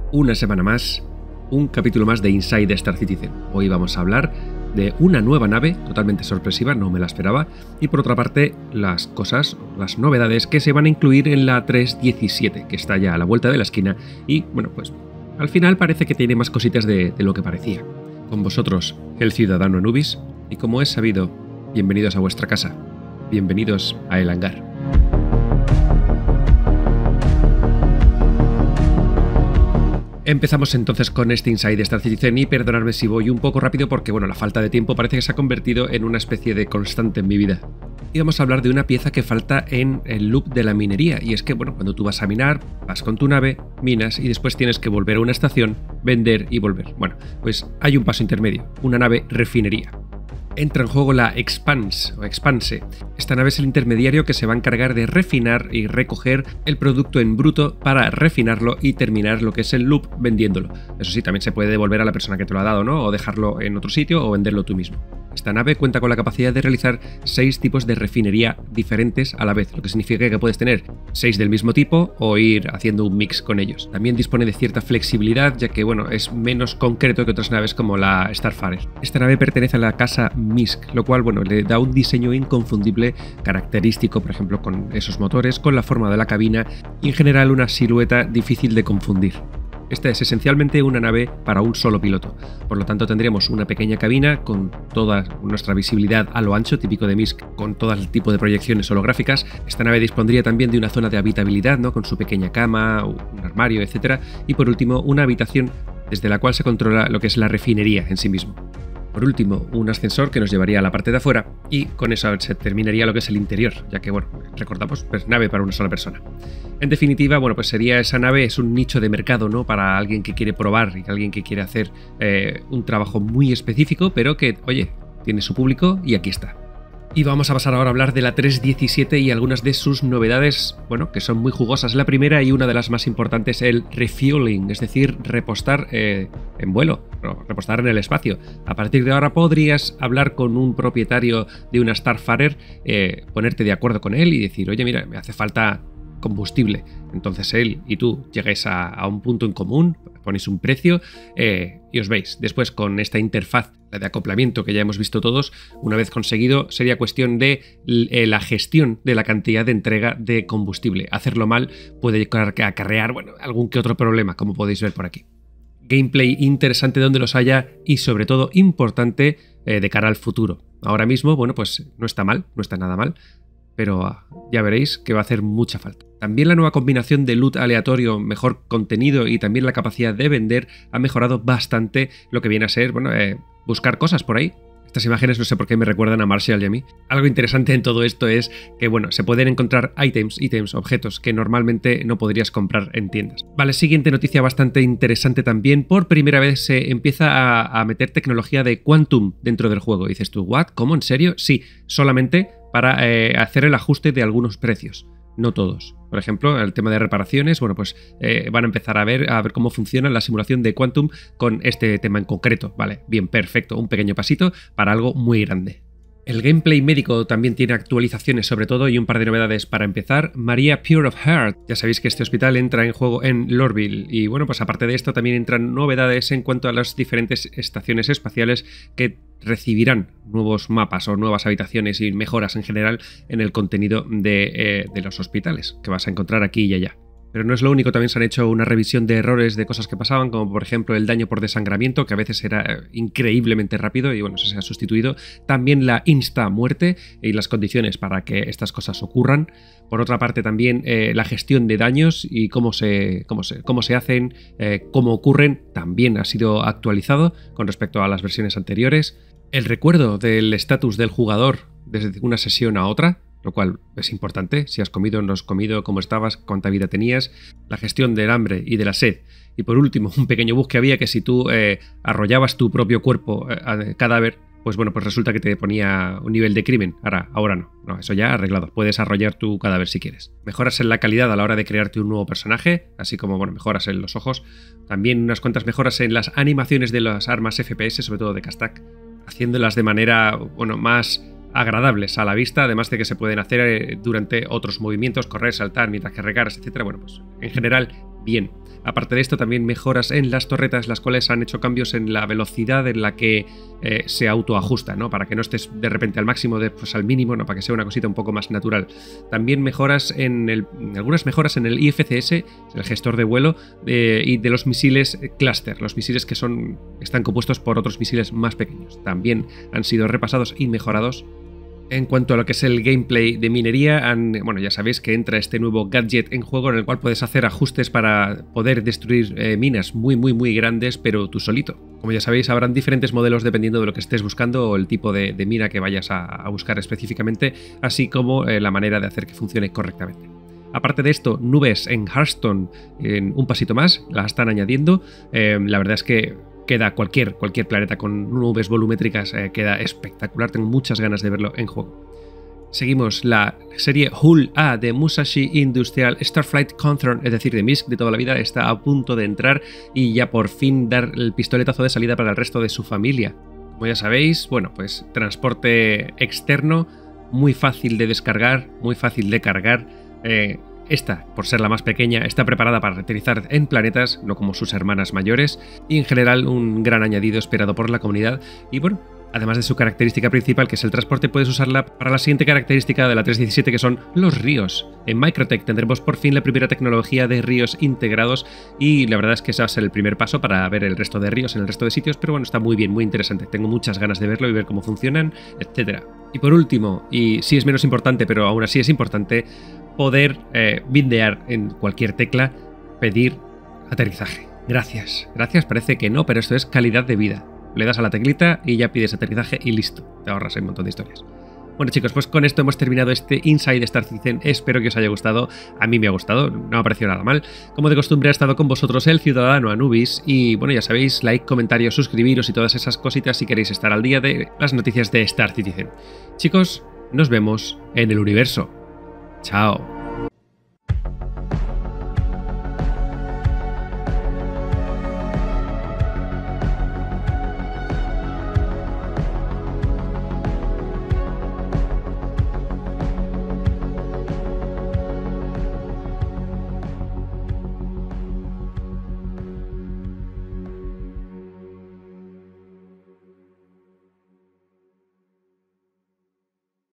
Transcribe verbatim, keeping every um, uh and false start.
Una semana más, un capítulo más de Inside Star Citizen. Hoy vamos a hablar de una nueva nave totalmente sorpresiva, no me la esperaba, y por otra parte las cosas, las novedades que se van a incluir en la tres diecisiete, que está ya a la vuelta de la esquina y, bueno, pues al final parece que tiene más cositas de, de lo que parecía. Con vosotros, el ciudadano Anubis, y como es sabido, bienvenidos a vuestra casa, bienvenidos a El Hangar. Empezamos entonces con este Inside Star Citizen y perdonadme si voy un poco rápido porque bueno, la falta de tiempo parece que se ha convertido en una especie de constante en mi vida. Y vamos a hablar de una pieza que falta en el loop de la minería, y es que bueno, cuando tú vas a minar, vas con tu nave, minas y después tienes que volver a una estación, vender y volver. Bueno, pues hay un paso intermedio, una nave refinería. Entra en juego la Expanse o Expanse. Esta nave es el intermediario que se va a encargar de refinar y recoger el producto en bruto para refinarlo y terminar lo que es el loop vendiéndolo. Eso sí, también se puede devolver a la persona que te lo ha dado, ¿no? O dejarlo en otro sitio o venderlo tú mismo. Esta nave cuenta con la capacidad de realizar seis tipos de refinería diferentes a la vez, lo que significa que puedes tener seis del mismo tipo o ir haciendo un mix con ellos. También dispone de cierta flexibilidad, ya que bueno, es menos concreto que otras naves como la Starfarer. Esta nave pertenece a la casa Misk, lo cual bueno, le da un diseño inconfundible, característico, por ejemplo, con esos motores, con la forma de la cabina y en general una silueta difícil de confundir. Esta es esencialmente una nave para un solo piloto, por lo tanto tendríamos una pequeña cabina con toda nuestra visibilidad a lo ancho, típico de Misk, con todo el tipo de proyecciones holográficas. Esta nave dispondría también de una zona de habitabilidad, ¿no? Con su pequeña cama, un armario, etcétera, y por último una habitación desde la cual se controla lo que es la refinería en sí mismo. Por último, un ascensor que nos llevaría a la parte de afuera y con eso se terminaría lo que es el interior, ya que, bueno, recordamos, pues nave para una sola persona. En definitiva, bueno, pues sería esa nave, es un nicho de mercado, ¿no? Para alguien que quiere probar y alguien que quiere hacer eh, un trabajo muy específico, pero que, oye, tiene su público y aquí está. Y vamos a pasar ahora a hablar de la tres diecisiete y algunas de sus novedades, bueno, que son muy jugosas. La primera y una de las más importantes, el refueling, es decir, repostar eh, en vuelo, repostar en el espacio. A partir de ahora podrías hablar con un propietario de una Starfarer, eh, ponerte de acuerdo con él y decir, oye, mira, me hace falta combustible. Entonces él y tú llegáis a, a un punto en común, ponéis un precio eh, y os veis. Después con esta interfaz de acoplamiento que ya hemos visto todos, una vez conseguido sería cuestión de la gestión de la cantidad de entrega de combustible. Hacerlo mal puede acarrear bueno, algún que otro problema, como podéis ver por aquí. Gameplay interesante donde los haya y sobre todo importante eh, de cara al futuro. Ahora mismo, bueno, pues no está mal, no está nada mal, pero ya veréis que va a hacer mucha falta. También la nueva combinación de loot aleatorio, mejor contenido y también la capacidad de vender ha mejorado bastante lo que viene a ser, bueno, eh, buscar cosas por ahí. Estas imágenes no sé por qué me recuerdan a Marshall y a mí. Algo interesante en todo esto es que, bueno, se pueden encontrar ítems, ítems, objetos que normalmente no podrías comprar en tiendas. Vale, siguiente noticia bastante interesante también. Por primera vez se empieza a, a meter tecnología de Quantum dentro del juego. Y dices tú, ¿what? ¿Cómo? ¿En serio? Sí, solamente para eh, hacer el ajuste de algunos precios. No todos. Por ejemplo, el tema de reparaciones, bueno, pues eh, van a empezar a ver, a ver cómo funciona la simulación de Quantum con este tema en concreto. Vale, bien, perfecto. Un pequeño pasito para algo muy grande. El gameplay médico también tiene actualizaciones sobre todo y un par de novedades para empezar. Maria Pure of Heart. Ya sabéis que este hospital entra en juego en Lorville y bueno, pues aparte de esto también entran novedades en cuanto a las diferentes estaciones espaciales que recibirán nuevos mapas o nuevas habitaciones y mejoras en general en el contenido de, eh, de los hospitales que vas a encontrar aquí y allá. Pero no es lo único, también se han hecho una revisión de errores de cosas que pasaban, como por ejemplo el daño por desangramiento, que a veces era increíblemente rápido y bueno, eso se ha sustituido. También la insta muerte y las condiciones para que estas cosas ocurran. Por otra parte también eh, la gestión de daños y cómo se, cómo se, cómo se hacen, eh, cómo ocurren, también ha sido actualizado con respecto a las versiones anteriores. El recuerdo del estatus del jugador desde una sesión a otra, lo cual es importante, si has comido o no has comido, cómo estabas, cuánta vida tenías, la gestión del hambre y de la sed. Y por último, un pequeño bug que había que si tú eh, arrollabas tu propio cuerpo eh, cadáver, pues bueno, pues resulta que te ponía un nivel de crimen. Ahora, ahora no, no, eso ya arreglado. Puedes arrollar tu cadáver si quieres. Mejoras en la calidad a la hora de crearte un nuevo personaje, así como bueno, mejoras en los ojos. También unas cuantas mejoras en las animaciones de las armas F P S, sobre todo de Kastak, haciéndolas de manera, bueno, más agradables a la vista, además de que se pueden hacer durante otros movimientos, correr, saltar mientras que recargas, etcétera. Bueno, pues en general bien. Aparte de esto, también mejoras en las torretas, las cuales han hecho cambios en la velocidad en la que eh, se autoajusta, ¿no? Para que no estés de repente al máximo, después al mínimo, ¿no? Para que sea una cosita un poco más natural. También mejoras en el, algunas mejoras en el I F C S, el gestor de vuelo, eh, y de los misiles cluster, los misiles que son, están compuestos por otros misiles más pequeños. También han sido repasados y mejorados. En cuanto a lo que es el gameplay de minería, han, bueno, ya sabéis que entra este nuevo gadget en juego en el cual puedes hacer ajustes para poder destruir eh, minas muy muy muy grandes, pero tú solito. Como ya sabéis, habrán diferentes modelos dependiendo de lo que estés buscando o el tipo de, de mina que vayas a, a buscar específicamente, así como eh, la manera de hacer que funcione correctamente. Aparte de esto, nubes en Hearthstone en un pasito más, las están añadiendo. Eh, la verdad es que queda cualquier, cualquier planeta con nubes volumétricas, eh, queda espectacular, tengo muchas ganas de verlo en juego. Seguimos la serie Hull A de Musashi Industrial Starflight Control, es decir, de M I S C de toda la vida, está a punto de entrar y ya por fin dar el pistoletazo de salida para el resto de su familia. Como ya sabéis, bueno, pues transporte externo, muy fácil de descargar, muy fácil de cargar. Eh, Esta, por ser la más pequeña, está preparada para aterrizar en planetas, no como sus hermanas mayores, y en general un gran añadido esperado por la comunidad. Y bueno, además de su característica principal, que es el transporte, puedes usarla para la siguiente característica de la tres diecisiete, que son los ríos. En Microtech tendremos por fin la primera tecnología de ríos integrados, y la verdad es que ese va a ser el primer paso para ver el resto de ríos en el resto de sitios, pero bueno, está muy bien, muy interesante. Tengo muchas ganas de verlo y ver cómo funcionan, etcétera. Y por último, y sí es menos importante, pero aún así es importante, poder eh, bindear en cualquier tecla, pedir aterrizaje. Gracias. Gracias, parece que no, pero esto es calidad de vida. Le das a la teclita y ya pides aterrizaje y listo. Te ahorras un montón de historias. Bueno chicos, pues con esto hemos terminado este Inside Star Citizen. Espero que os haya gustado. A mí me ha gustado, no me ha parecido nada mal. Como de costumbre ha estado con vosotros el ciudadano Anubis. Y bueno, ya sabéis, like, comentario, suscribiros y todas esas cositas si queréis estar al día de las noticias de Star Citizen. Chicos, nos vemos en el universo. Chao.